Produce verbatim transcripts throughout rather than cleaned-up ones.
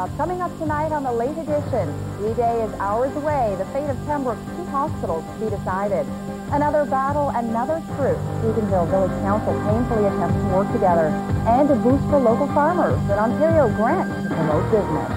Uh, coming up tonight on the late edition, D-Day is hours away. The fate of Pembroke's two hospitals to be decided. Another battle, another truce. Eganville Village Council painfully attempts to work together and to boost for local farmers. An Ontario grant to promote business.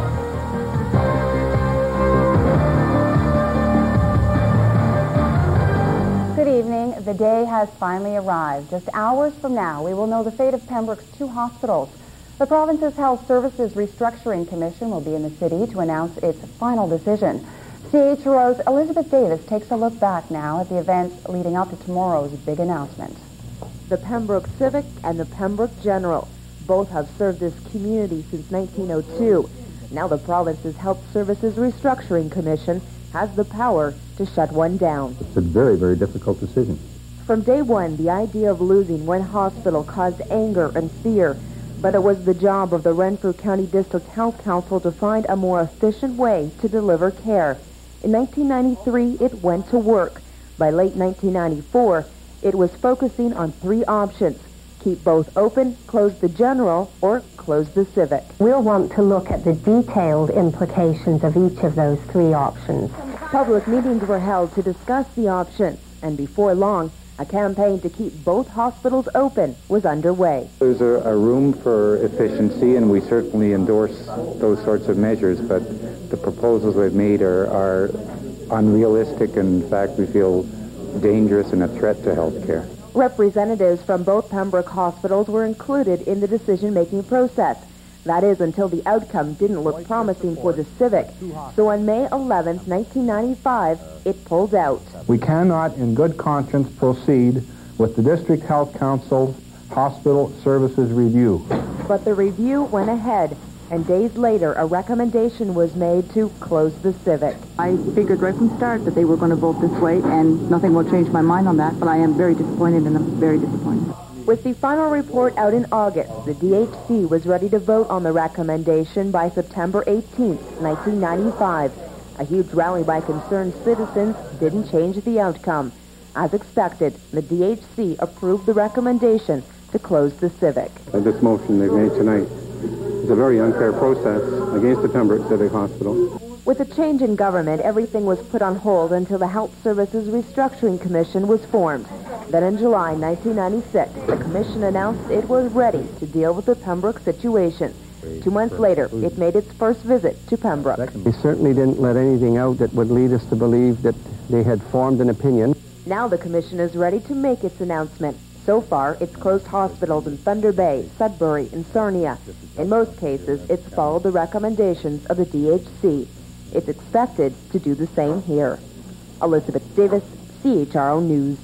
Good evening. The day has finally arrived. Just hours from now, we will know the fate of Pembroke's two hospitals. The province's Health Services Restructuring Commission will be in the city to announce its final decision. C H R O's Elizabeth Davis takes a look back now at the events leading up to tomorrow's big announcement. The Pembroke Civic and the Pembroke General both have served this community since nineteen oh two. Now the province's Health Services Restructuring Commission has the power to shut one down. It's a very, very difficult decision. From day one, the idea of losing one hospital caused anger and fear, but it was the job of the Renfrew County District Health Council to find a more efficient way to deliver care. In nineteen ninety-three, it went to work. By late nineteen ninety-four, it was focusing on three options: keep both open, close the General, or close the Civic. We'll want to look at the detailed implications of each of those three options. Public meetings were held to discuss the options, and before long, a campaign to keep both hospitals open was underway. There's a, a room for efficiency, and we certainly endorse those sorts of measures, but the proposals we've made are, are unrealistic, and in fact we feel dangerous and a threat to health care. Representatives from both Pembroke hospitals were included in the decision-making process. That is, until the outcome didn't look promising for the Civic. So on May eleventh, nineteen ninety-five, it pulled out. We cannot, in good conscience, proceed with the District Health Council's Hospital Services Review. But the review went ahead, and days later, a recommendation was made to close the Civic. I figured right from the start that they were going to vote this way, and nothing will change my mind on that, but I am very disappointed, and I'm very disappointed. With the final report out in August, the D H C was ready to vote on the recommendation by September eighteenth, nineteen ninety-five. A huge rally by concerned citizens didn't change the outcome. As expected, the D H C approved the recommendation to close the Civic. This motion they've made tonight is a very unfair process against the Pembroke Civic Hospital. With a change in government, everything was put on hold until the Health Services Restructuring Commission was formed. Then in July nineteen ninety-six, the commission announced it was ready to deal with the Pembroke situation. Two months later, it made its first visit to Pembroke. They certainly didn't let anything out that would lead us to believe that they had formed an opinion. Now the commission is ready to make its announcement. So far, it's closed hospitals in Thunder Bay, Sudbury, and Sarnia. In most cases, it's followed the recommendations of the D H C. It's expected to do the same here. Elizabeth Davis, C H R O News.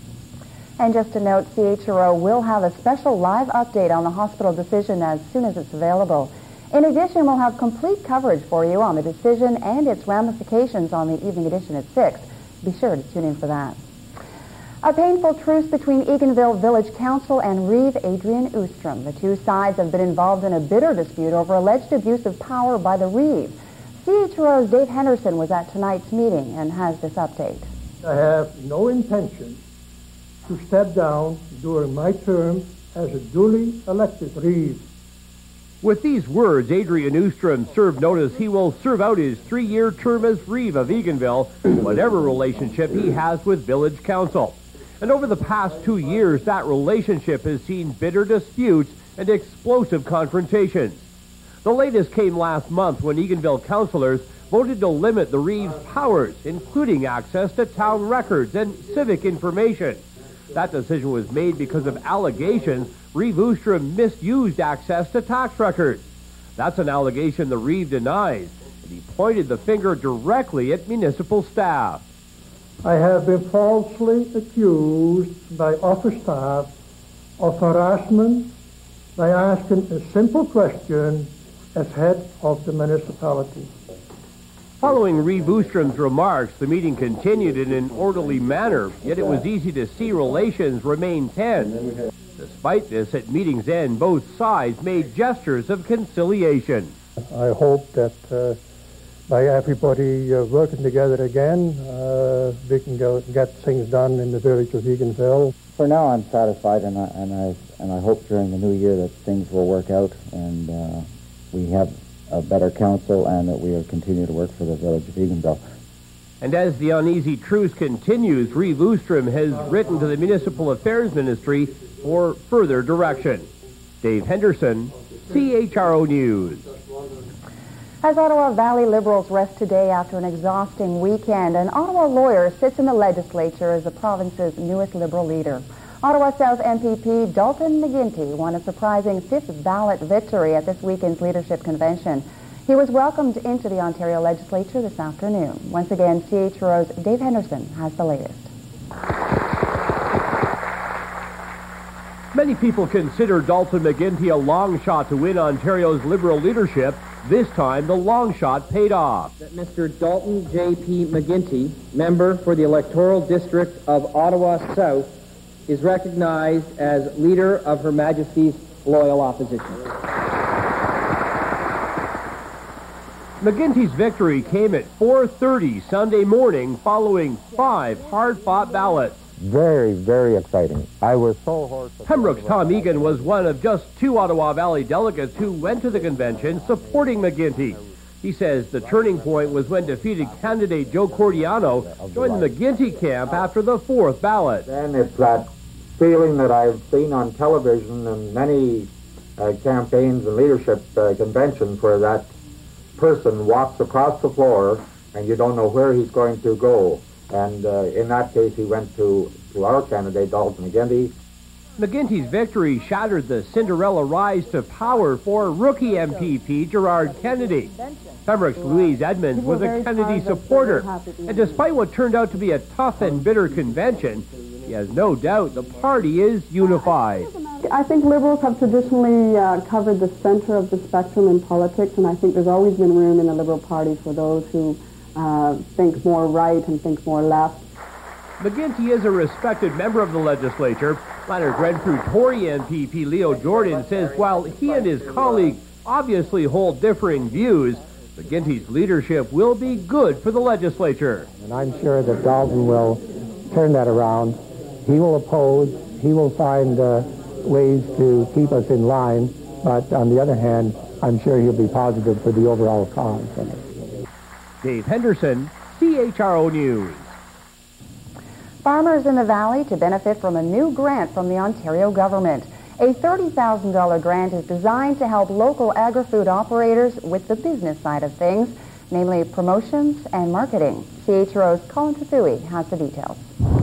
And just a note, C H R O will have a special live update on the hospital decision as soon as it's available. In addition, we'll have complete coverage for you on the decision and its ramifications on the evening edition at six. Be sure to tune in for that. A painful truce between Eganville Village Council and Reeve Adrian Oostrom. The two sides have been involved in a bitter dispute over alleged abuse of power by the Reeve. C H R O's Dave Henderson was at tonight's meeting and has this update. I have no intention to step down during my term as a duly elected Reeve. With these words, Adrian Oostrom served notice he will serve out his three-year term as Reeve of Eganville, whatever relationship he has with Village Council. And over the past two years, that relationship has seen bitter disputes and explosive confrontations. The latest came last month when Eganville councillors voted to limit the Reeve's powers, including access to town records and civic information. That decision was made because of allegations Reeve Oostrom misused access to tax records. That's an allegation the Reeve denies, and he pointed the finger directly at municipal staff. I have been falsely accused by office staff of harassment by asking a simple question as head of the municipality. Following Reeve Oostrom's remarks, the meeting continued in an orderly manner, yet it was easy to see relations remain tense. Despite this, at meeting's end, both sides made gestures of conciliation. I hope that uh, by everybody uh, working together again, uh, we can go get things done in the village of Eganville. For now, I'm satisfied, and I, and I, and I hope during the new year that things will work out, and uh, we have a better council and that we will continue to work for the village of Eganville. And as the uneasy truce continues, Reeve Oostrom has written to the Municipal Affairs Ministry for further direction. Dave Henderson, C H R O News. As Ottawa Valley Liberals rest today after an exhausting weekend, an Ottawa lawyer sits in the legislature as the province's newest Liberal leader. Ottawa South M P P Dalton McGuinty won a surprising fifth ballot victory at this weekend's leadership convention. He was welcomed into the Ontario legislature this afternoon. Once again, C H R O's Dave Henderson has the latest. Many people consider Dalton McGuinty a long shot to win Ontario's Liberal leadership. This time, the long shot paid off. That Mister Dalton J P McGuinty, member for the electoral district of Ottawa South, is recognized as leader of Her Majesty's loyal opposition. McGuinty's victory came at four thirty Sunday morning following five hard-fought ballots. Very, very exciting. I was so hoarse. Pembroke's Tom Egan was one of just two Ottawa Valley delegates who went to the convention supporting McGuinty. He says the turning point was when defeated candidate Joe Cordiano joined the McGuinty camp after the fourth ballot. Then it's that feeling that I've seen on television and many uh, campaigns and leadership uh, conventions where that person walks across the floor and you don't know where he's going to go. And uh, in that case, he went to, to our candidate, Dalton McGuinty. McGuinty's victory shattered the Cinderella rise to power for rookie M P P Gerard Kennedy. Pembroke's Louise Edmonds was a Kennedy supporter, and despite what turned out to be a tough and bitter convention, he has no doubt the party is unified. I think Liberals have traditionally uh, covered the center of the spectrum in politics, and I think there's always been room in the Liberal Party for those who uh, think more right and think more left. McGuinty is a respected member of the legislature. Lanark Renfrew Tory M P P Leo Jordan says while he and his colleague obviously hold differing views, McGuinty's leadership will be good for the legislature. And I'm sure that Dalton will turn that around. He will oppose. He will find uh, ways to keep us in line. But on the other hand, I'm sure he'll be positive for the overall cause. Dave Henderson, C H R O News. Farmers in the Valley to benefit from a new grant from the Ontario government. A thirty thousand dollar grant is designed to help local agri-food operators with the business side of things, namely promotions and marketing. C H R O's Colin Tathui has the details.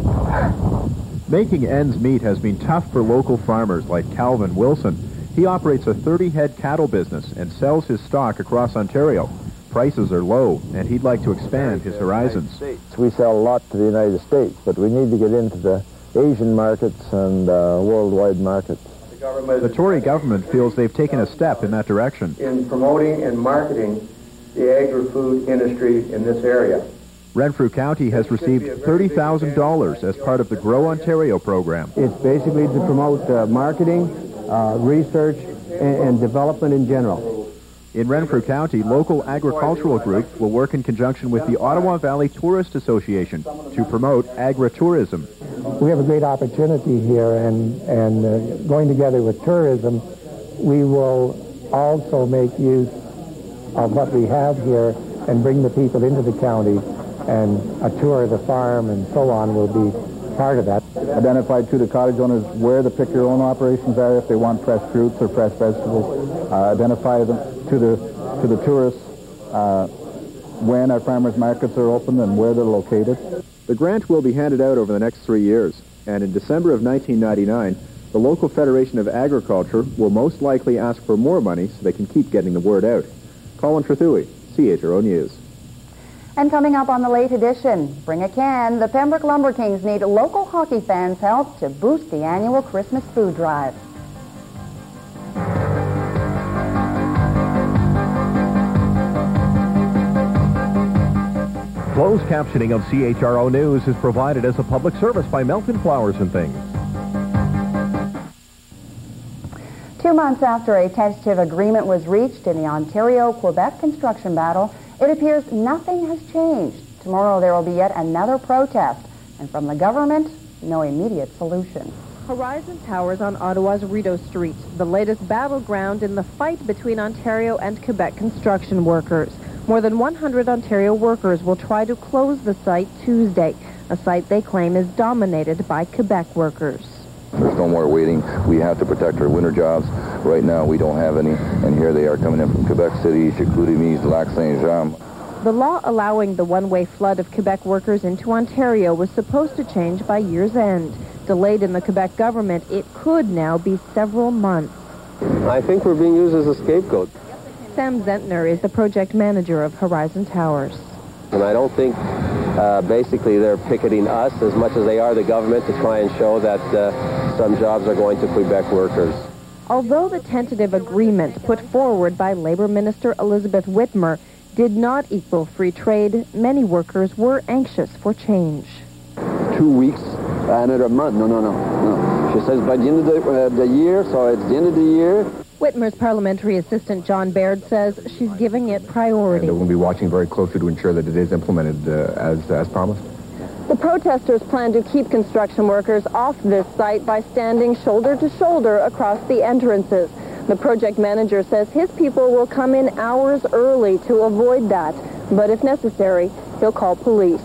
Making ends meet has been tough for local farmers like Calvin Wilson. He operates a thirty head cattle business and sells his stock across Ontario. Prices are low, and he'd like to expand his horizons. We sell a lot to the United States, but we need to get into the Asian markets and uh, worldwide markets. The Tory government feels they've taken a step in that direction. In promoting and marketing the agri-food industry in this area. Renfrew County has received thirty thousand dollars as part of the Grow Ontario program. It's basically to promote uh, marketing, uh, research, and, and development in general. In Renfrew County, local agricultural groups will work in conjunction with the Ottawa Valley Tourist Association to promote agritourism. We have a great opportunity here, and, and uh, going together with tourism, we will also make use of what we have here and bring the people into the county, and a tour of the farm and so on will be part of that. Identify to the cottage owners where the pick-your-own operations are if they want fresh fruits or fresh vegetables. Uh, identify them to the to the tourists uh, when our farmers markets are open and where they're located. The grant will be handed out over the next three years, and in December of nineteen ninety-nine, the local Federation of Agriculture will most likely ask for more money so they can keep getting the word out. Colin Tathui, C H R O News. And coming up on the late edition, bring a can. The Pembroke Lumber Kings need local hockey fans' help to boost the annual Christmas food drive. Closed captioning of C H R O News is provided as a public service by Melton Flowers and Things. Two months after a tentative agreement was reached in the Ontario-Quebec construction battle, it appears nothing has changed. Tomorrow there will be yet another protest, and from the government, no immediate solution. Horizon Towers on Ottawa's Rideau Street, the latest battleground in the fight between Ontario and Quebec construction workers. More than one hundred Ontario workers will try to close the site Tuesday, a site they claim is dominated by Quebec workers. There's no more waiting. We have to protect our winter jobs. Right now we don't have any, and here they are coming in from Quebec City, Chicoutimi, Lac Saint-Jean. The law allowing the one-way flood of Quebec workers into Ontario was supposed to change by year's end. Delayed in the Quebec government, it could now be several months. I think we're being used as a scapegoat. Sam Zentner is the project manager of Horizon Towers. And I don't think uh, basically they're picketing us as much as they are the government to try and show that uh, some jobs are going to Quebec workers. Although the tentative agreement put forward by Labour Minister Elizabeth Whitmer did not equal free trade, many workers were anxious for change. Two weeks, another month. No, no, no, no. She says by the end of the, uh, the year, so it's the end of the year. Whitmer's parliamentary assistant John Baird says she's giving it priority. And we'll be watching very closely to ensure that it is implemented uh, as, as promised. The protesters plan to keep construction workers off this site by standing shoulder to shoulder across the entrances. The project manager says his people will come in hours early to avoid that, but if necessary, he'll call police.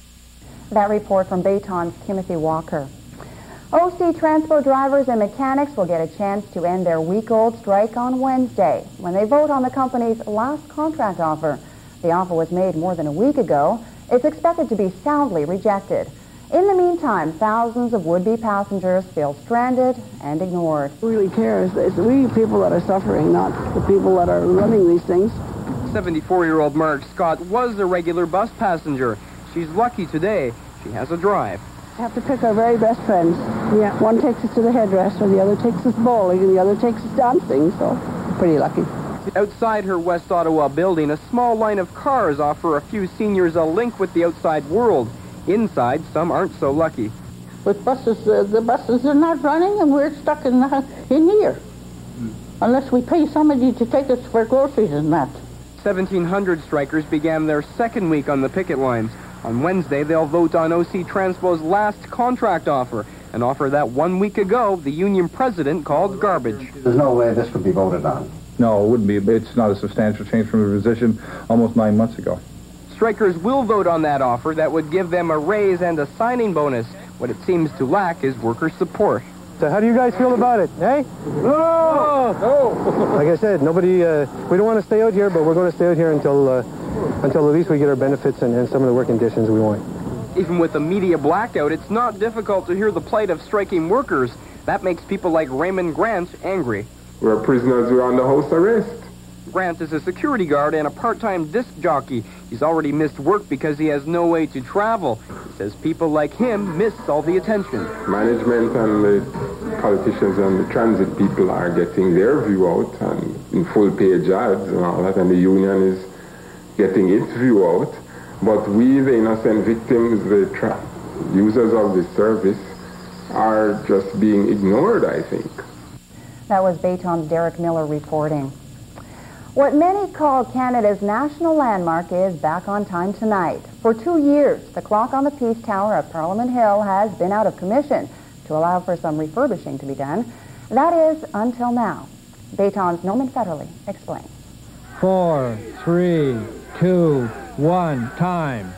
That report from Bayton's Timothy Walker. O C Transpo drivers and mechanics will get a chance to end their week-old strike on Wednesday when they vote on the company's last contract offer. The offer was made more than a week ago. It's expected to be soundly rejected. In the meantime, thousands of would-be passengers feel stranded and ignored. Who really cares? It's we people that are suffering, not the people that are running these things. seventy-four-year-old Marge Scott was a regular bus passenger. She's lucky today. She has a drive. We have to pick our very best friends. Yeah. One takes us to the hairdresser, the other takes us bowling, and the other takes us dancing, so we're pretty lucky. Outside her West Ottawa building, a small line of cars offer a few seniors a link with the outside world. Inside, some aren't so lucky. With buses, uh, the buses are not running, and we're stuck in, the, in here. Hmm. Unless we pay somebody to take us for groceries and that. seventeen hundred strikers began their second week on the picket lines. On Wednesday, they'll vote on O C Transpo's last contract offer, an offer that one week ago the union president called garbage. There's no way this could be voted on. No, it wouldn't be. It's not a substantial change from a position almost nine months ago. Strikers will vote on that offer that would give them a raise and a signing bonus. What it seems to lack is worker support. So how do you guys feel about it, eh? No! No! Like I said, nobody, uh, we don't want to stay out here, but we're going to stay out here until, uh, until at least we get our benefits and, and some of the work conditions we want. Even with the media blackout, it's not difficult to hear the plight of striking workers. That makes people like Raymond Grant angry. We're prisoners who are under house arrest. Grant is a security guard and a part-time disc jockey. He's already missed work because he has no way to travel. He says people like him miss all the attention. Management and the politicians and the transit people are getting their view out and in full-page ads and all that, and the union is getting its view out. But we, the innocent victims, the tra users of the service, are just being ignored, I think. That was Bayton's Derek Miller reporting. What many call Canada's national landmark is back on time tonight. For two years, the clock on the Peace Tower of Parliament Hill has been out of commission to allow for some refurbishing to be done. That is, until now. Bayton's Norman Federley explains. Four, three, two, one, time.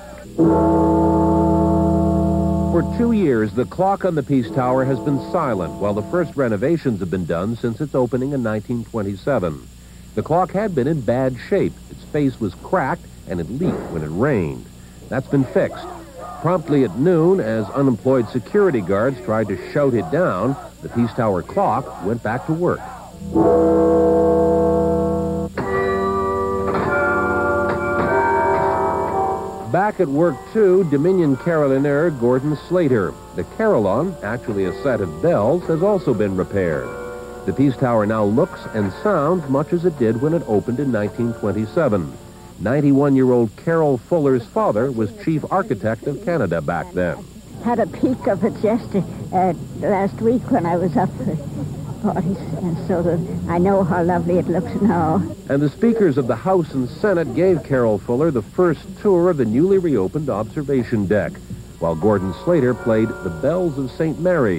For two years, the clock on the Peace Tower has been silent while the first renovations have been done since its opening in nineteen twenty-seven. The clock had been in bad shape. Its face was cracked and it leaked when it rained. That's been fixed. Promptly at noon, as unemployed security guards tried to shout it down, the Peace Tower clock went back to work. Back at work, too, Dominion carillionaire Gordon Slater. The carillon, actually a set of bells, has also been repaired. The Peace Tower now looks and sounds much as it did when it opened in nineteen twenty-seven. ninety-one-year-old Carol Fuller's father was chief architect of Canada back then. Had a peek of it just uh, last week when I was up for parties, and so that I know how lovely it looks now. And the speakers of the House and Senate gave Carol Fuller the first tour of the newly reopened observation deck, while Gordon Slater played the Bells of Saint Mary's,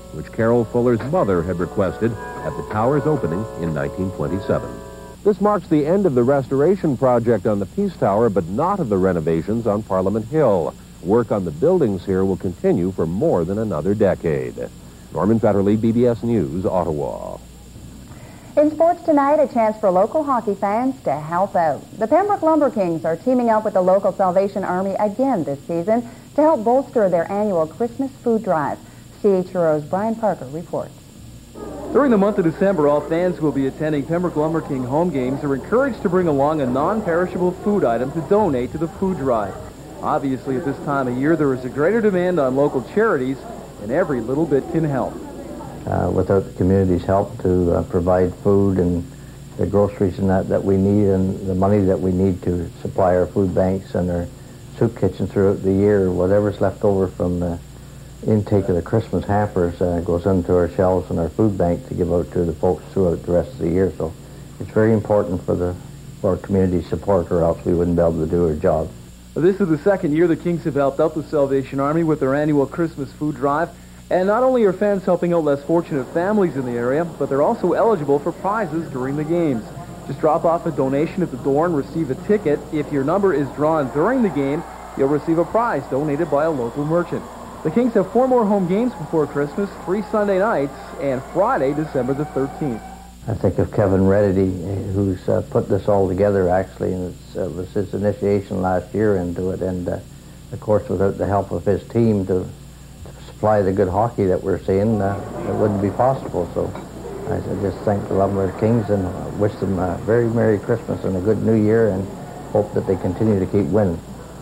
which Carol Fuller's mother had requested at the tower's opening in nineteen twenty-seven. This marks the end of the restoration project on the Peace Tower, but not of the renovations on Parliament Hill. Work on the buildings here will continue for more than another decade. Norman Fetterly, B B S News, Ottawa. In sports tonight, a chance for local hockey fans to help out. The Pembroke Lumber Kings are teaming up with the local Salvation Army again this season to help bolster their annual Christmas food drive. C H R O's Brian Parker reports. During the month of December, all fans who will be attending Pembroke Lumber King home games are encouraged to bring along a non-perishable food item to donate to the food drive. Obviously, at this time of year, there is a greater demand on local charities, and every little bit can help. Uh, without the community's help to uh, provide food and the groceries and that that we need, and the money that we need to supply our food banks and our soup kitchens throughout the year, whatever's left over from the intake of the Christmas hampers uh, goes into our shelves and our food bank to give out to the folks throughout the rest of the year. So it's very important for the for our community support, or else we wouldn't be able to do our job. This is the second year the Kings have helped out the Salvation Army with their annual Christmas food drive. And not only are fans helping out less fortunate families in the area, but they're also eligible for prizes during the games. Just drop off a donation at the door and receive a ticket. If your number is drawn during the game, you'll receive a prize donated by a local merchant. The Kings have four more home games before Christmas, three Sunday nights, and Friday, December the thirteenth. I think of Kevin Reddy, who's uh, put this all together, actually, and it's, uh, it was his initiation last year into it, and uh, of course, without the help of his team to supply the good hockey that we're seeing, uh, it wouldn't be possible. So I just thank the Lumber Kings and wish them a very Merry Christmas and a good New Year, and hope that they continue to keep winning.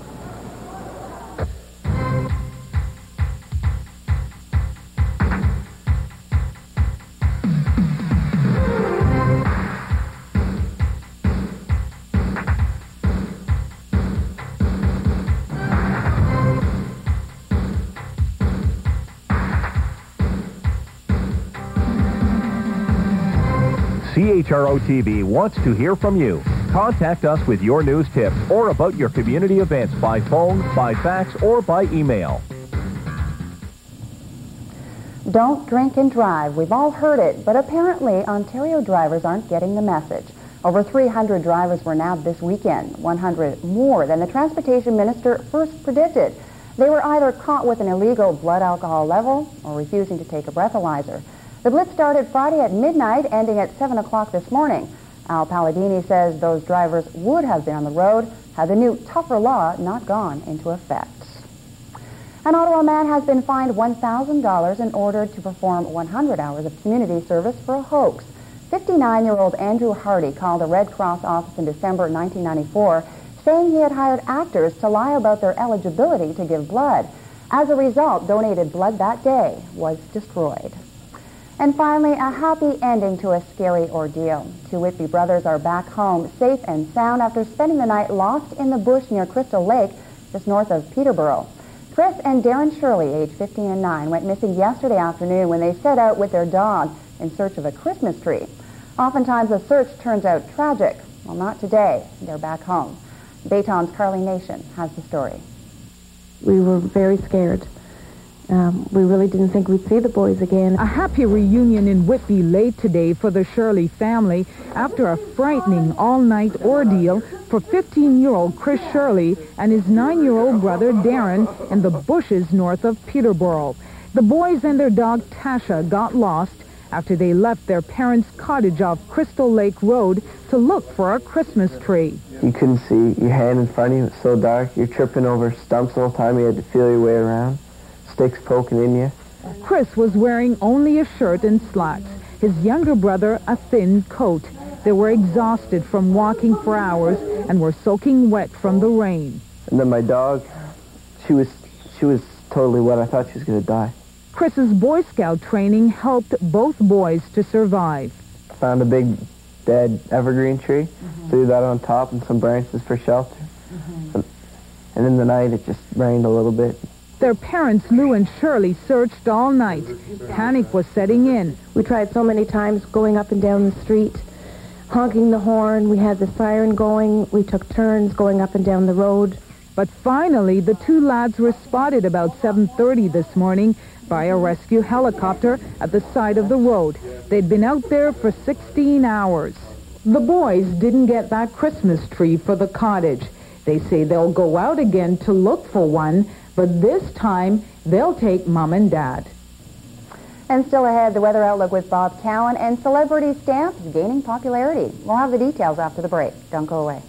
C H R O T V wants to hear from you. Contact us with your news tips or about your community events by phone, by fax, or by email. Don't drink and drive. We've all heard it, but apparently Ontario drivers aren't getting the message. Over three hundred drivers were nabbed this weekend, one hundred more than the transportation minister first predicted. They were either caught with an illegal blood alcohol level or refusing to take a breathalyzer. The blitz started Friday at midnight, ending at seven o'clock this morning. Al Palladini says those drivers would have been on the road had the new tougher law not gone into effect. An Ottawa man has been fined one thousand dollars and ordered to perform one hundred hours of community service for a hoax. fifty-nine-year-old Andrew Hardy called a Red Cross office in December nineteen ninety-four, saying he had hired actors to lie about their eligibility to give blood. As a result, donated blood that day was destroyed. And finally, a happy ending to a scary ordeal. Two Whitby brothers are back home, safe and sound, after spending the night lost in the bush near Crystal Lake, just north of Peterborough. Chris and Darren Shirley, age fifteen and nine, went missing yesterday afternoon when they set out with their dog in search of a Christmas tree. Oftentimes, the search turns out tragic. Well, not today. They're back home. Baytown's Carly Nation has the story. We were very scared. Um, we really didn't think we'd see the boys again. A happy reunion in Whitby late today for the Shirley family after a frightening all-night ordeal for fifteen-year-old Chris Shirley and his nine-year-old brother Darren in the bushes north of Peterborough. The boys and their dog Tasha got lost after they left their parents' cottage off Crystal Lake Road to look for a Christmas tree. You couldn't see your hand in front of you. It was so dark. You're tripping over stumps the whole time. You had to feel your way around. Sticks poking in you. Chris was wearing only a shirt and slacks. His younger brother a thin coat. They were exhausted from walking for hours and were soaking wet from the rain. And then my dog, she was she was totally wet. I thought she was going to die. Chris's Boy Scout training helped both boys to survive. Found a big dead evergreen tree, mm-hmm. threw that on top and some branches for shelter. Mm-hmm. and, and in the night it just rained a little bit. Their parents, Lou and Shirley, searched all night. Panic was setting in. We tried so many times going up and down the street, honking the horn. We had the siren going. We took turns going up and down the road. But finally, the two lads were spotted about seven thirty this morning by a rescue helicopter at the side of the road. They'd been out there for sixteen hours. The boys didn't get that Christmas tree for the cottage. They say they'll go out again to look for one, but this time they'll take Mom and Dad. And still ahead, the weather outlook with Bob Cowan, and celebrity stamps gaining popularity. We'll have the details after the break. Don't go away.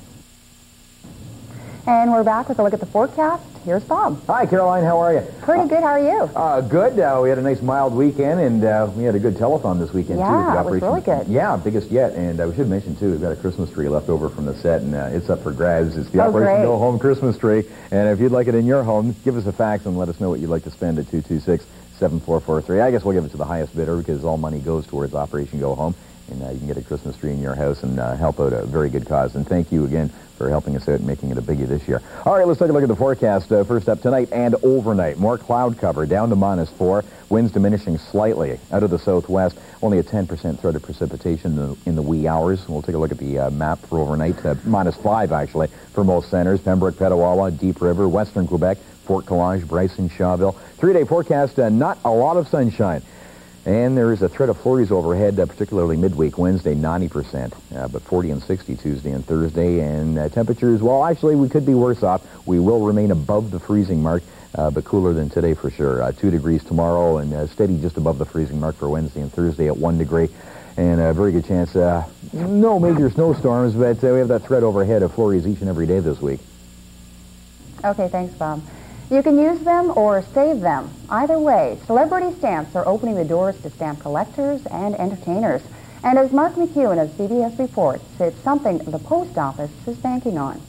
And we're back with a look at the forecast. Here's Bob. Hi, Caroline. How are you? Pretty good. How are you? Uh, good. Uh, we had a nice mild weekend, and uh, we had a good telethon this weekend, yeah, too. Yeah, it was really good. Yeah, biggest yet. And uh, we should mention, too, we've got a Christmas tree left over from the set, and uh, it's up for grabs. It's the oh, Operation great. Go Home Christmas tree. And if you'd like it in your home, give us a fax and let us know what you'd like to spend at two two six, seven four four three. I guess we'll give it to the highest bidder because all money goes towards Operation Go Home. And uh, you can get a Christmas tree in your house and uh, help out a very good cause. And thank you again for helping us out and making it a biggie this year. All right, let's take a look at the forecast. Uh, first up tonight and overnight. More cloud cover down to minus four. Winds diminishing slightly out of the southwest. Only a ten percent threat of precipitation in the, in the wee hours. We'll take a look at the uh, map for overnight. Uh, minus five, actually, for most centers. Pembroke, Petawawa, Deep River, Western Quebec, Fort Collage, Bryson, Shawville. Three-day forecast, uh, not a lot of sunshine. And there is a threat of flurries overhead, uh, particularly midweek Wednesday, ninety percent, uh, but forty and sixty Tuesday and Thursday. And uh, temperatures, well, actually, we could be worse off. We will remain above the freezing mark, uh, but cooler than today for sure. Uh, two degrees tomorrow and uh, steady just above the freezing mark for Wednesday and Thursday at one degree. And a very good chance, uh, no major snowstorms, but uh, we have that threat overhead of flurries each and every day this week. Okay, thanks, Bob. You can use them or save them. Either way, celebrity stamps are opening the doors to stamp collectors and entertainers. And as Mark McEwen of C B S reports, it's something the post office is banking on.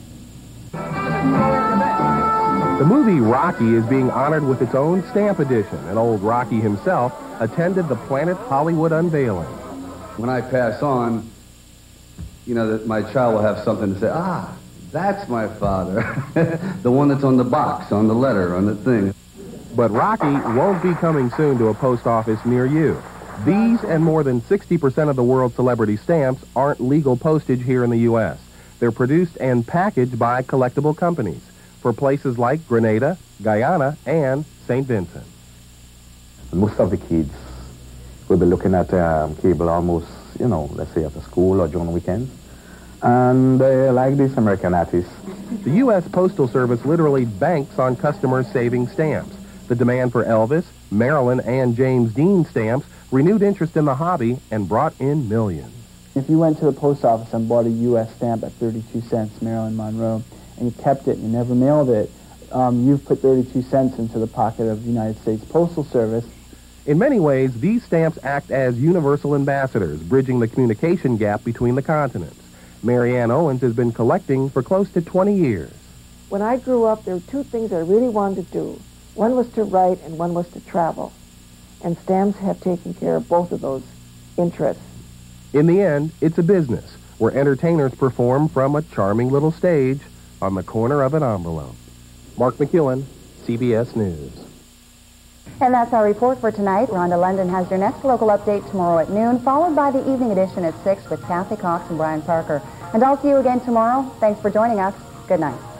The movie Rocky is being honored with its own stamp edition, and old Rocky himself attended the Planet Hollywood unveiling. When I pass on, you know, that my child will have something to say, ah, that's my father. The one that's on the box, on the letter, on the thing. But Rocky won't be coming soon to a post office near you. These and more than sixty percent of the world's celebrity stamps aren't legal postage here in the U S They're produced and packaged by collectible companies for places like Grenada, Guyana, and Saint Vincent. Most of the kids will be looking at um, cable almost, you know, let's say after school or during weekends. And they like these American artists. The U S Postal Service literally banks on customers saving stamps. The demand for Elvis, Marilyn, and James Dean stamps renewed interest in the hobby and brought in millions. If you went to the post office and bought a U S stamp at thirty-two cents, Marilyn Monroe, and you kept it and you never mailed it, um, you've put thirty-two cents into the pocket of the United States Postal Service. In many ways, these stamps act as universal ambassadors, bridging the communication gap between the continents. Marianne Owens has been collecting for close to twenty years. When I grew up, there were two things I really wanted to do. One was to write and one was to travel. And stamps have taken care of both of those interests. In the end, it's a business where entertainers perform from a charming little stage on the corner of an envelope. Mark McEwen, C B S News. And that's our report for tonight. Rhonda London has your next local update tomorrow at noon, followed by the evening edition at six with Kathy Cox and Brian Parker. And I'll see you again tomorrow. Thanks for joining us. Good night.